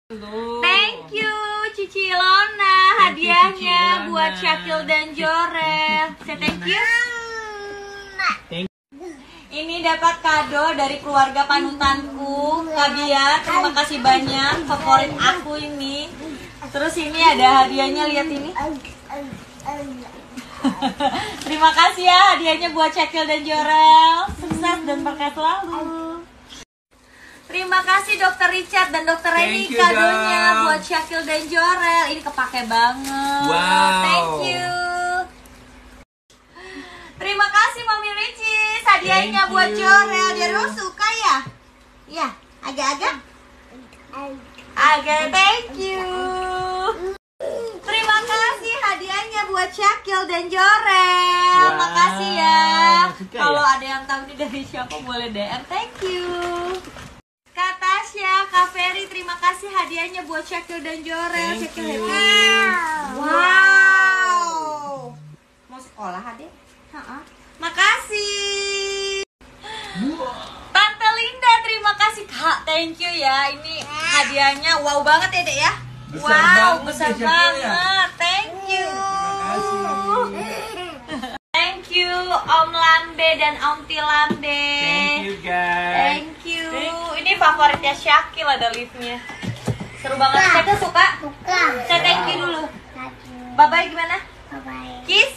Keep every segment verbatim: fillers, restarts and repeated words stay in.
Thank you Cici Lona, hadiahnya buat Syakil dan Jorel. Saya thank you. Ini dapat kado dari keluarga panutanku, Kak Bia. Terima kasih banyak, favorit aku ini. Terus ini ada hadiahnya, lihat ini. Terima kasih ya, hadiahnya buat Syakil dan Jorel. Sukses dan berkah selalu. Terima kasih Dokter Richard dan Dokter Reni, kadonya buat Syakil dan Jorel. Ini kepake banget. Wow. Thank you. Terima kasih Mami Ricis, hadiahnya buat Jorel. Jorel suka ya? Ya, agak-agak. Agak, thank you. Terima kasih hadiahnya buat Syakil dan Jorel. Wow. Makasih ya. Suka Kalau ya? ada yang tahu ini dari siapa boleh D M. Thank you. Kak Tasya, Kak Ferry, terima kasih hadiahnya buat Syakil dan Jorel. Thank Syakil you. happy. Wow. Mau sekolah adek? Ha-ha. Makasih. Tante Linda, terima kasih Kak. Thank you ya. Ini hadiahnya wow banget ya Dek ya. Besar wow, banget besar ya, Syakil banget. ya. Thank you. Terima Thank you Om Lambe dan Om Tilambe. Thank you guys. Thank you. Ini favoritnya Syakil, ada liftnya. Seru banget. Syakil suka? Suka. Saya thank you dulu. Bye bye gimana? Bye-bye. Kiss.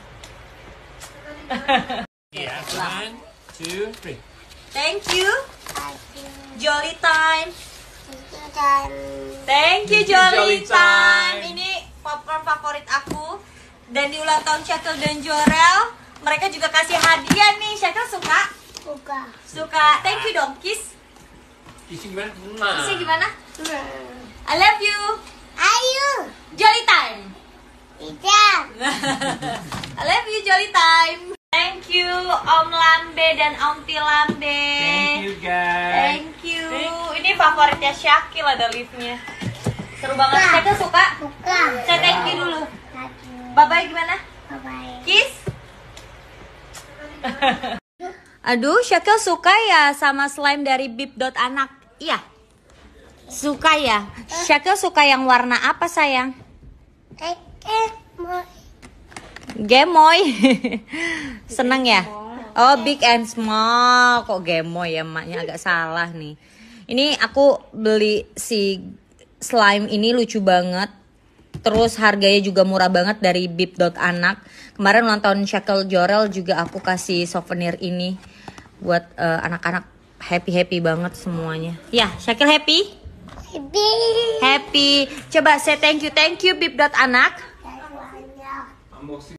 Yeah, one, two, three. Thank you. Jolly time. Dan Thank you Thank you, Jolly, Jolly time. Time. Ini popcorn favorit aku. Dan di ulang tahun Syakil dan Jorel, mereka juga kasih hadiah nih. Syakil suka? suka. Suka. Thank you dong, kiss. Kissing gimana? Nah. Kissnya gimana? I love you. Ayo. Jolly time. Tidak. I love you Jolly time. Thank you Om Lambe dan Om Tilambe. Thank you guys. Thank you. Ini favoritnya Syakil, ada liftnya. Seru banget. Suka. Syakil suka? Suka. Saya thank you dulu. Satu. Bye bye gimana? Bye-bye. Kiss. Aduh, Syakil suka ya sama slime dari bib.anak. Iya. Suka ya. Syakil suka yang warna apa sayang? Eh, eh, mau. Gemoy. Seneng ya? Oh, big and small. Kok gemoy ya, emaknya agak salah nih. Ini aku beli si slime ini lucu banget. Terus harganya juga murah banget dari bib.anak. Kemarin ulang tahun Syakil Jorel juga aku kasih souvenir ini buat uh, anak-anak. Happy-happy banget semuanya. Ya, Syakil happy? Happy. Happy. Coba say thank you, thank you bib.anak. Banyak. Unboxing.